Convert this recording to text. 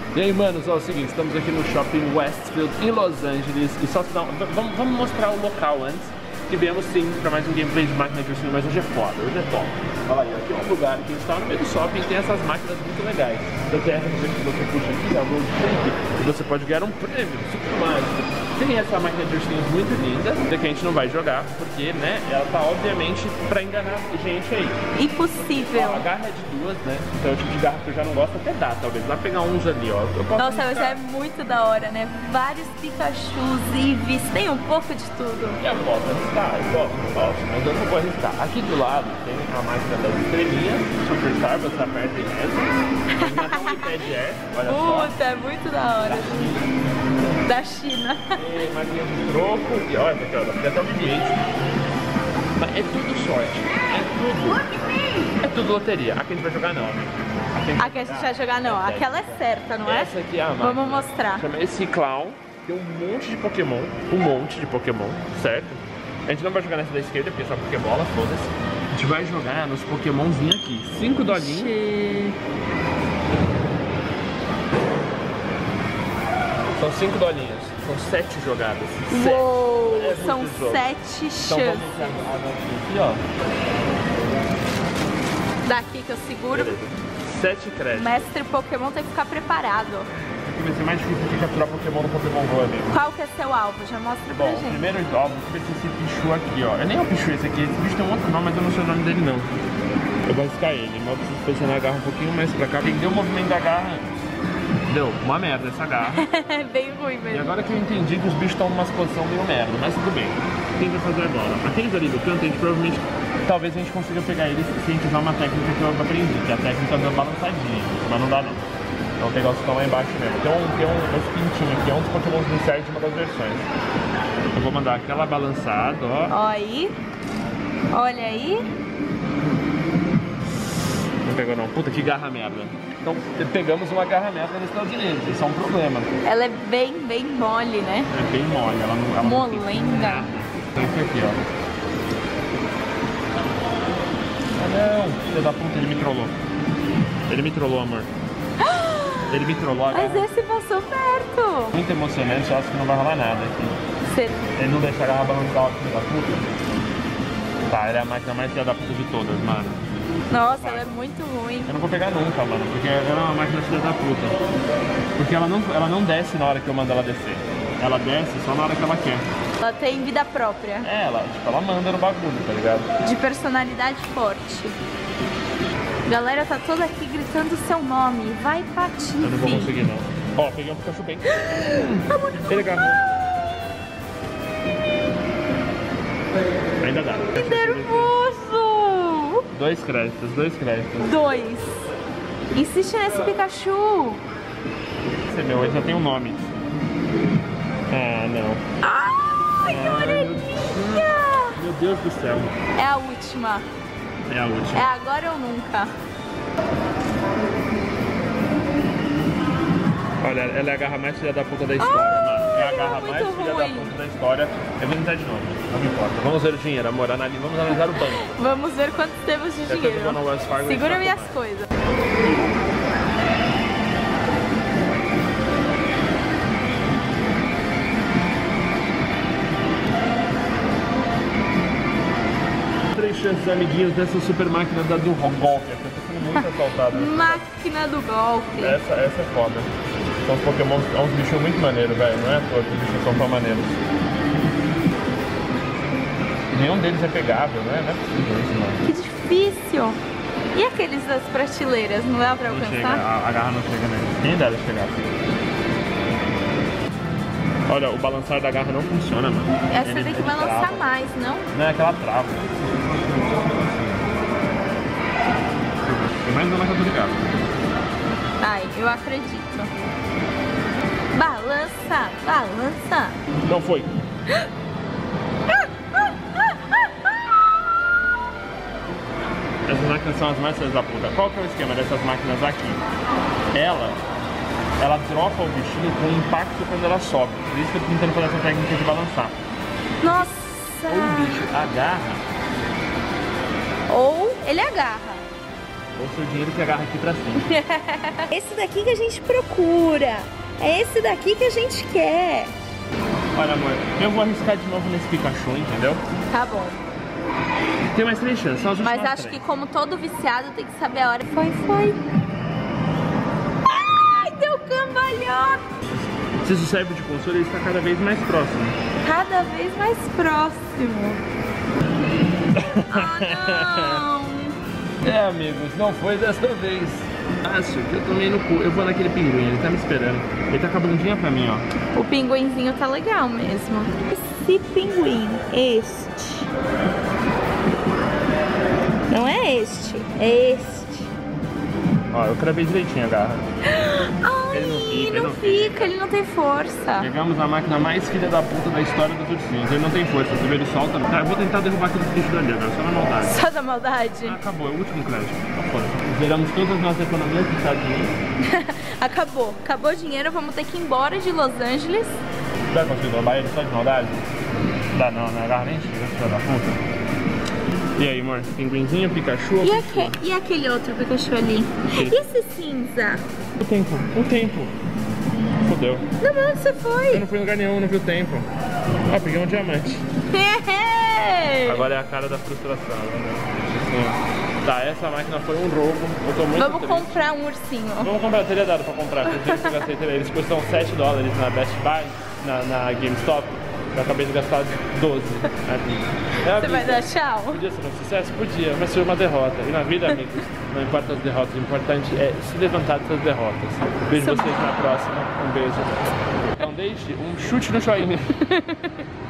E aí, manos, ó, é o seguinte, estamos aqui no Shopping Westfield em Los Angeles. E só vamos mostrar o local antes. Que viemos sim pra mais um gameplay de máquina de ursinho, mas hoje é foda, hoje é top. Olha aí, aqui é um lugar que a gente tá no meio do shopping e tem essas máquinas muito legais. Então tem essa que você puxa aqui, a Road Trip, e você pode ganhar um prêmio super mágico. Tem essa máquina de ursinhos muito linda, que a gente não vai jogar, porque, né, ela tá obviamente pra enganar gente aí. Impossível. Ó, a garra é de duas, né, então é o tipo de garra que eu já não gosto, até dá, talvez. Vai pegar uns ali, ó. Nossa, mas é muito da hora, né? Vários Pikachus, Eevees, tem um pouco de tudo. Eu posso arriscar, eu posso, mas eu não vou arriscar. Aqui do lado tem a máquina das estrelinhas, Superstar, você aperta e reza. Tem um iPad Air, olha só. Puta, é muito da hora. Da China. Tem máquina de troco, e olha aqui, ó, tem até o BB-8. Mas é tudo sorte, é tudo loteria. Aqui a gente vai jogar não, né? Aqui a gente vai jogar não, aquela é certa, não é? Essa aqui é a máquina. Vamos mostrar. Chama esse clown, tem um monte de Pokémon, certo? A gente não vai jogar nessa da esquerda, porque é só Pokébola, foda-se. A gente vai jogar nos Pokémonzinhos aqui. 5 dolinhos. São 5 dolinhos. São 7 jogadas. Uou, é são 7 chances. Então vamos aqui, ó. Daqui que eu seguro. Beleza. 7 créditos. Mestre Pokémon tem que ficar preparado. Aqui vai ser mais difícil de capturar Pokémon no Pokémon Go, amigo. Qual que é seu alvo? Já mostra pra Bom, gente. primeiro alvo vai ser esse Pichu aqui, ó. É nem o Pichu esse aqui, esse bicho tem um outro nome, mas eu não sei o nome dele não. Eu vou arriscar ele, mas eu preciso posicionar a garra um pouquinho mais pra cá. Entendeu o movimento da garra antes. Deu uma merda essa garra. É bem ruim mesmo. E agora que eu entendi que os bichos estão numa posição meio merda, mas tudo bem. O que a gente vai fazer agora? Aqueles ali do canto, a gente provavelmente, talvez a gente consiga pegar eles se a gente usar uma técnica que eu aprendi, que é a técnica da balançadinha, mas não dá não. Então vou pegar os que estão lá embaixo mesmo. Tem um pintinho aqui, é um dos Pokémon iniciais de uma das versões. Eu vou mandar aquela balançada, ó. Ó aí. Olha aí. Não pegou não. Puta, que garra merda. Então pegamos uma garra merda nos Estados Unidos, isso é um problema. Ela é bem mole, né? É bem mole, ela não molenga. Tem esse aqui, ó. Ah não, filho da puta, ele me trollou. Ele me trollou, amor. Ele me trollou a garra. Mas esse passou perto. Muito emocionante, eu acho que não vai rolar nada aqui. Cê... Ele não deixa a garra balançar o filho da puta. Tá, ele é a máquina mais filha da puta de todas, mano. Nossa, ela é muito ruim. Eu não vou pegar nunca, mano, porque ela é uma máquina filha da puta. Porque ela não desce na hora que eu mando ela descer. Ela desce só na hora que ela quer. Ela tem vida própria. É, ela manda no bagulho, tá ligado? De personalidade forte. Galera tá toda aqui gritando o seu nome. Vai, Patife. Eu não vou conseguir, não. Ó, peguei um Pikachu bem. Ele agarrou. Ainda dá. Que nervoso! 2 créditos, 2 créditos. 2. Insiste nesse Pikachu. Esse é meu, ele já tem um nome. Ah, não. Ai, que orelhinha! Meu Deus do céu. É a última. É a última. É agora ou nunca. Olha, ela é a garra mais filha da puta da história, mano. É a garra mais filha da puta da história. Eu vou tentar de novo, não me importa. Vamos ver o dinheiro, amor. Vamos analisar o banco. Vamos ver quantos temos de dinheiro. Segura minhas coisas. Chances, amiguinhos, dessa super máquina da do golpe. Essa tá sendo muito assaltada. Máquina do golpe. Essa é foda. São os Pokémon, é uns bichos muito maneiros, velho. Não é à toa que os bichos são tão maneiros. Nenhum deles é pegável, né? Não é possível isso, mano. Que difícil. E aqueles das prateleiras, não dá pra Não alcançar? chega, a garra não chega neles. Quem dera chegar assim. Olha, o balançar da garra não funciona, mano. Essa tem que balançar trava. mais, não? Não, é que ela trava. Tem mais uma que eu tô ligado. Ai, eu acredito. Balança, balança. Não foi. Essas máquinas são as mais filhas da puta. Qual que é o esquema dessas máquinas aqui? Ela dropa o bichinho com impacto quando ela sobe. Por isso que eu tô tentando fazer essa técnica de balançar. Nossa! Ou o bicho agarra. Ou ele agarra. Ou seu dinheiro que agarra aqui pra cima. Esse daqui que a gente procura. É esse daqui que a gente quer. Olha, amor, eu vou arriscar de novo nesse Pikachu, entendeu? Tá bom. Tem mais 3 chances, são as últimas Mas acho 3. que como todo viciado tem que saber a hora. Foi. Ai, deu cambalhota. Se isso serve de consolo, ele está cada vez mais próximo. Cada vez mais próximo. Ah, não. É, amigos, não foi desta vez. Acho que eu tomei no cu. Eu vou naquele pinguim, ele tá me esperando. Ele tá com a bundinha pra mim, ó. O pinguinzinho tá legal mesmo. Esse pinguim, este. Não é este, é este. Ó, eu cravei direitinho a garra. Ai, Ele não fica, ele não tem força. Pegamos a máquina mais filha da puta da história dos ursinhos. Ele não tem força, você vê, ele solta. Tá, eu vou tentar derrubar aquele bicho dali agora, só na maldade. Só da maldade? Ah, acabou, é o último crédito. Zeramos todas as nossas economias dos Estados Unidos. Acabou o dinheiro, vamos ter que ir embora de Los Angeles. Vai conseguir derrubar ele só de maldade? Dá não, né? A garra nem chega, filha da puta. E aí, amor? Pinguinzinho, Pikachu? E aquele outro Pikachu ali? E esse cinza? O tempo. Fodeu. Não, onde você foi? Eu não fui em lugar nenhum, não vi o tempo. Ah, peguei um diamante. Agora é a cara da frustração, né? Assim, tá, essa máquina foi um roubo. Eu tô muito Vamos triste. comprar um ursinho. Vamos comprar, teria dado pra comprar, porque eu gastei, eles custam $7 na Best Buy, na GameStop. Eu acabei de gastar 12. Você vai dar tchau? Podia ser um sucesso? Podia, mas foi uma derrota. E na vida, amigos, não importa as derrotas, o importante é se levantar dessas derrotas. Vejo vocês na próxima. Um beijo. Não deixe um chute no joinha.